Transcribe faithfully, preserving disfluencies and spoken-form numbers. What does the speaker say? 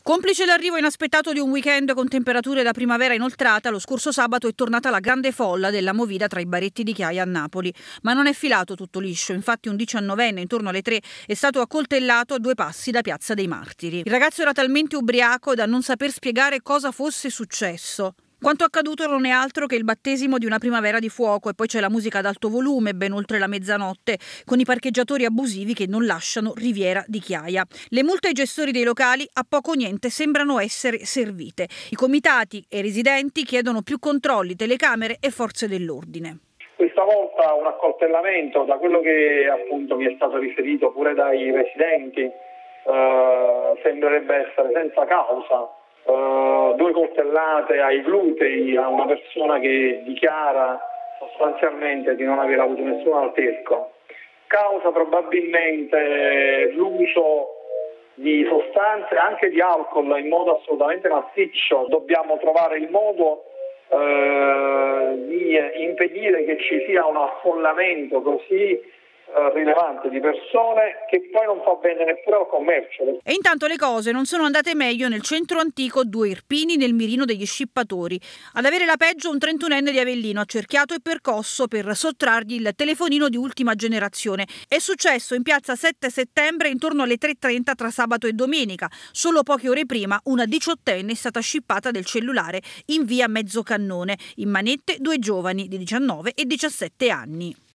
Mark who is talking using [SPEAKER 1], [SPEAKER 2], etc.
[SPEAKER 1] Complice l'arrivo inaspettato di un weekend con temperature da primavera inoltrata, lo scorso sabato è tornata la grande folla della movida tra i baretti di Chiaia a Napoli. Ma non è filato tutto liscio, infatti un diciannovenne intorno alle tre è stato accoltellato a due passi da Piazza dei Martiri. Il ragazzo era talmente ubriaco da non saper spiegare cosa fosse successo. Quanto accaduto non è altro che il battesimo di una primavera di fuoco, e poi c'è la musica ad alto volume ben oltre la mezzanotte, con i parcheggiatori abusivi che non lasciano Riviera di Chiaia. Le multe ai gestori dei locali a poco o niente sembrano essere servite. I comitati e i residenti chiedono più controlli, telecamere e forze dell'ordine.
[SPEAKER 2] Questa volta un accoltellamento, da quello che appunto mi è stato riferito pure dai residenti, eh, sembrerebbe essere senza causa. Uh, due coltellate ai glutei a una persona che dichiara sostanzialmente di non aver avuto nessun alterco. Causa probabilmente l'uso di sostanze, anche di alcol, in modo assolutamente massiccio. Dobbiamo trovare il modo uh, di impedire che ci sia un affollamento così rilevante di persone, che poi non fa bene neppure al commercio.
[SPEAKER 1] E intanto le cose non sono andate meglio nel centro antico Due Irpini, nel mirino degli scippatori. Ad avere la peggio un trentunenne di Avellino, accerchiato e percosso per sottrargli il telefonino di ultima generazione. È successo in piazza sette settembre intorno alle tre e trenta tra sabato e domenica. Solo poche ore prima una diciottenne è stata scippata del cellulare in via Mezzocannone. In manette due giovani di diciannove e diciassette anni.